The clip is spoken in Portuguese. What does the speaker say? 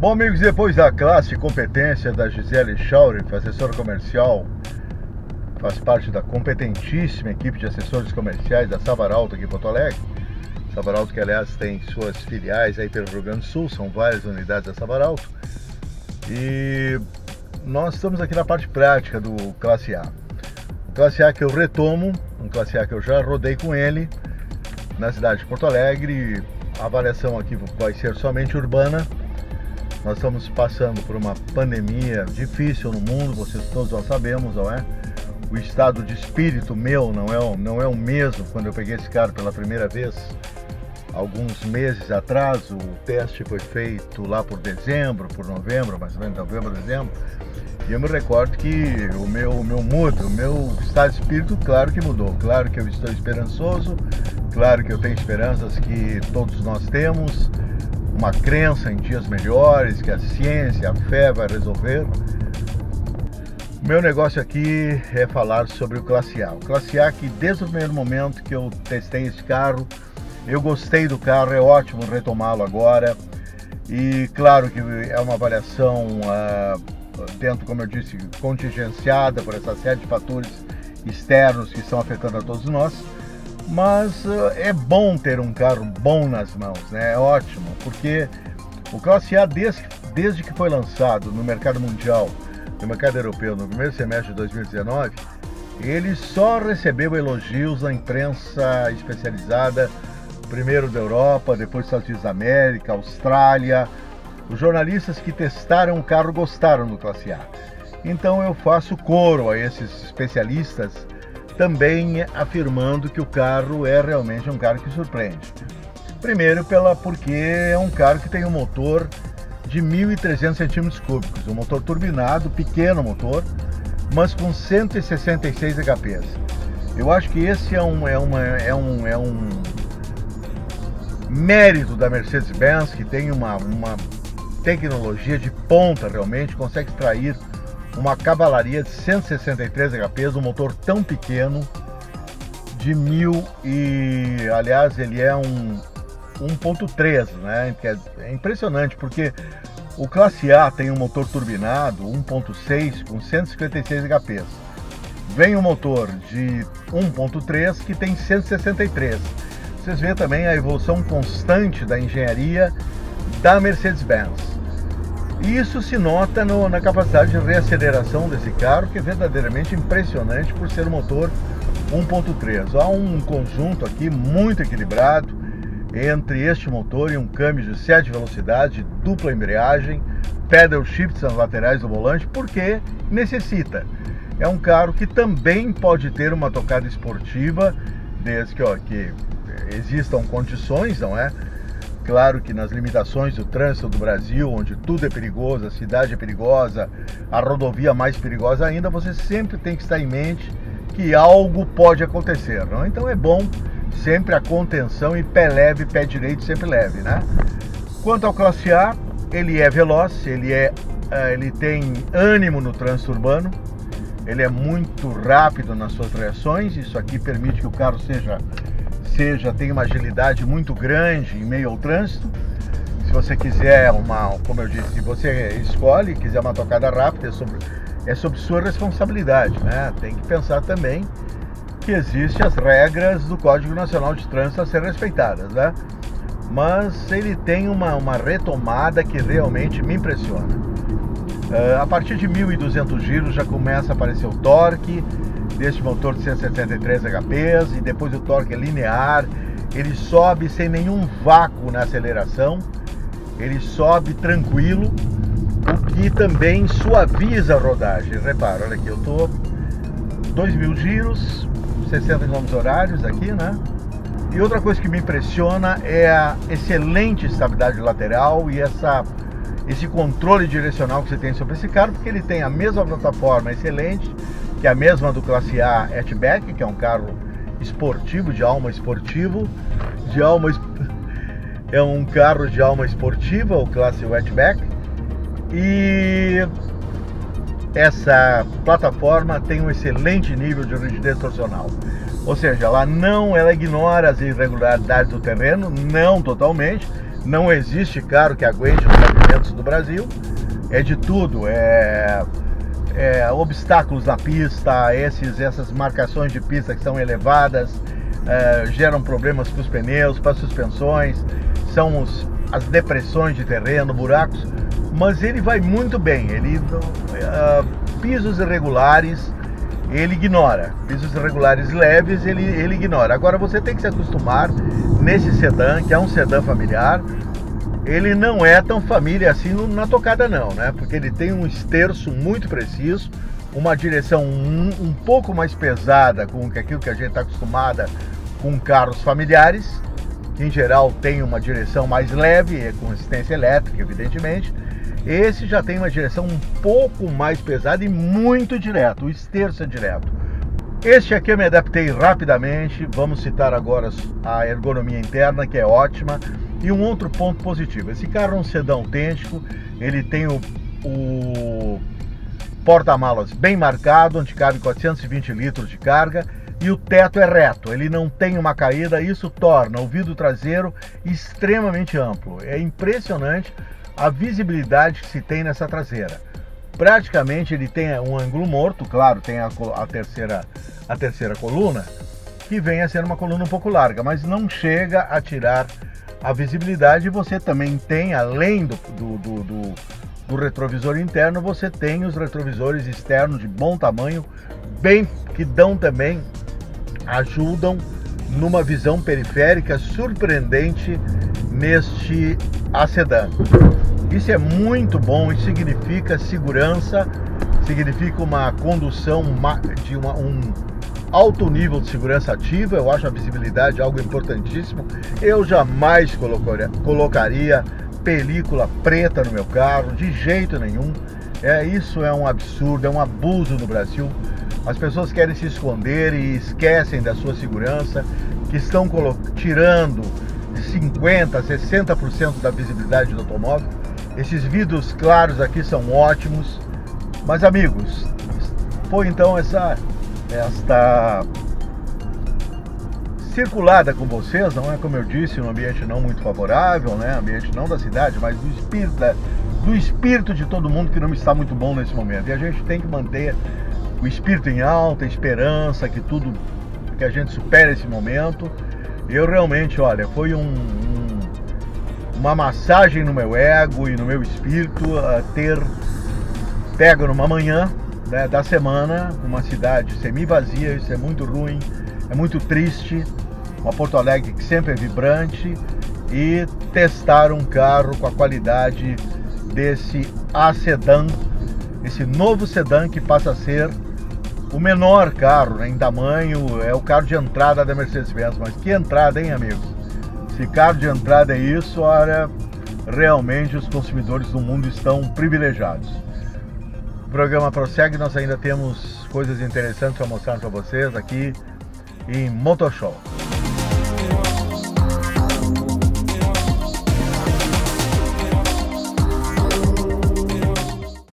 Bom, amigos, depois da classe e competência da Gisele Schaurif, assessora comercial, faz parte da competentíssima equipe de assessores comerciais da Savaralto aqui em Porto Alegre. Savaralto que, aliás, tem suas filiais aí pelo Rio Grande do Sul, são várias unidades da Savaralto. E nós estamos aqui na parte prática do Classe A. O Classe A que eu retomo, um Classe A que eu já rodei com ele na cidade de Porto Alegre. A avaliação aqui vai ser somente urbana. Nós estamos passando por uma pandemia difícil no mundo, vocês todos já sabemos, não é? O estado de espírito meu não é o mesmo quando eu peguei esse carro pela primeira vez, alguns meses atrás. O teste foi feito lá por dezembro, por novembro, mais ou menos novembro, dezembro. E eu me recordo que o meu estado de espírito, claro que mudou. Claro que eu estou esperançoso, claro que eu tenho esperanças que todos nós temos, uma crença em dias melhores, que a ciência, a fé vai resolver. O meu negócio aqui é falar sobre o Classe A. O Classe A que desde o primeiro momento que eu testei esse carro, eu gostei do carro, é ótimo retomá-lo agora. E claro que é uma avaliação dentro, como eu disse, contingenciada por essa série de fatores externos que estão afetando a todos nós. Mas é bom ter um carro bom nas mãos, né? É ótimo, porque o Classe A, desde que foi lançado no mercado mundial, no mercado europeu, no primeiro semestre de 2019, ele só recebeu elogios da imprensa especializada, primeiro da Europa, depois dos Estados Unidos da América, Austrália. Os jornalistas que testaram o carro gostaram do Classe A. Então eu faço coro a esses especialistas, também afirmando que o carro é realmente um carro que surpreende. Primeiro porque é um carro que tem um motor de 1.300 centímetros cúbicos, um motor turbinado, pequeno motor, mas com 166 HPs. Eu acho que esse é um mérito da Mercedes-Benz, que tem uma tecnologia de ponta realmente, consegue extrair uma cavalaria de 163 HPs, um motor tão pequeno, de 1000 e, aliás, ele é um 1.3, né? É impressionante, porque o Classe A tem um motor turbinado 1.6 com 156 HPs. Vem um motor de 1.3 que tem 163. Vocês veem também a evolução constante da engenharia da Mercedes-Benz. E isso se nota na capacidade de reaceleração desse carro, que é verdadeiramente impressionante por ser um motor 1.3. Há um conjunto aqui muito equilibrado entre este motor e um câmbio de 7 velocidades, dupla embreagem, pedal shifts nas laterais do volante, porque necessita. É um carro que também pode ter uma tocada esportiva, desde que existam condições, não é? Claro que nas limitações do trânsito do Brasil, onde tudo é perigoso, a cidade é perigosa, a rodovia mais perigosa ainda, você sempre tem que estar em mente que algo pode acontecer, não? Então é bom sempre a contenção e pé leve, pé direito sempre leve, né? Quanto ao Classe A, ele é veloz, ele tem ânimo no trânsito urbano, ele é muito rápido nas suas reações. Isso aqui permite que o carro tenha uma agilidade muito grande em meio ao trânsito. Se você quiser como eu disse, se você escolhe, quiser uma tocada rápida, é sobre sua responsabilidade, né? Tem que pensar também que existem as regras do Código Nacional de Trânsito a serem respeitadas, né? Mas ele tem uma retomada que realmente me impressiona. A partir de 1.200 giros já começa a aparecer o torque deste motor de 173 HPs, e depois o torque é linear, ele sobe sem nenhum vácuo na aceleração, ele sobe tranquilo, o que também suaviza a rodagem. Repara, olha aqui, eu estou 2.000 giros, 60 km horários aqui, né? E outra coisa que me impressiona é a excelente estabilidade lateral e esse controle direcional que você tem sobre esse carro, porque ele tem a mesma plataforma excelente, que é a mesma do Classe A Hatchback, que é um carro esportivo, de alma esportivo, é um carro de alma esportiva, o Classe Hatchback, e essa plataforma tem um excelente nível de rigidez torcional. Ou seja, ela ignora as irregularidades do terreno, não totalmente. Não existe carro que aguente no lançamentos do Brasil. É de tudo, obstáculos na pista, essas marcações de pista que são elevadas, geram problemas para os pneus, para as suspensões, são as depressões de terreno, buracos, mas ele vai muito bem. Pisos irregulares ele ignora, pisos irregulares leves ele ignora. Agora você tem que se acostumar nesse sedã, que é um sedã familiar. Ele não é tão família assim na tocada não, né? Porque ele tem um esterço muito preciso, uma direção um pouco mais pesada com aquilo que a gente está acostumada com carros familiares, que em geral tem uma direção mais leve, com assistência elétrica, evidentemente. Esse já tem uma direção um pouco mais pesada e muito direto, o esterço é direto. Este aqui eu me adaptei rapidamente. Vamos citar agora a ergonomia interna, que é ótima. E um outro ponto positivo, esse carro é um sedã autêntico, ele tem o porta-malas bem marcado, onde cabe 420 litros de carga, e o teto é reto, ele não tem uma caída. Isso torna o vidro traseiro extremamente amplo. É impressionante a visibilidade que se tem nessa traseira. Praticamente ele tem um ângulo morto, claro, tem a terceira coluna, que vem a ser uma coluna um pouco larga, mas não chega a tirar a visibilidade. Você também tem, além do retrovisor interno, você tem os retrovisores externos de bom tamanho, que dão também, ajudam numa visão periférica surpreendente neste sedã. Isso é muito bom, isso significa segurança, significa uma condução de um alto nível de segurança ativa. Eu acho a visibilidade algo importantíssimo. Eu jamais colocaria película preta no meu carro, de jeito nenhum. Isso é um absurdo, é um abuso no Brasil. As pessoas querem se esconder e esquecem da sua segurança, que estão tirando 50%, 60% da visibilidade do automóvel. Esses vidros claros aqui são ótimos. Mas amigos, foi então esta circulada com vocês, não é, como eu disse, um ambiente não muito favorável, né? Ambiente não da cidade, mas do espírito de todo mundo, que não está muito bom nesse momento. E a gente tem que manter o espírito em alta, a esperança que a gente supere esse momento. Eu realmente, olha, foi uma massagem no meu ego e no meu espírito ter pego numa manhã, né, da semana, uma cidade semi-vazia. Isso é muito ruim, é muito triste. Uma Porto Alegre que sempre é vibrante, e testar um carro com a qualidade desse sedã, esse novo sedã que passa a ser o menor carro, né, em tamanho. É o carro de entrada da Mercedes-Benz. Mas que entrada, hein, amigos? Se carro de entrada é isso, olha, realmente os consumidores do mundo estão privilegiados. O programa prossegue, nós ainda temos coisas interessantes para mostrar para vocês aqui em Motor Show.